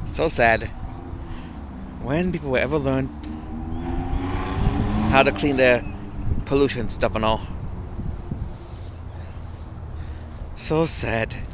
So sad. When people will ever learn how to clean their pollution stuff and all. So sad.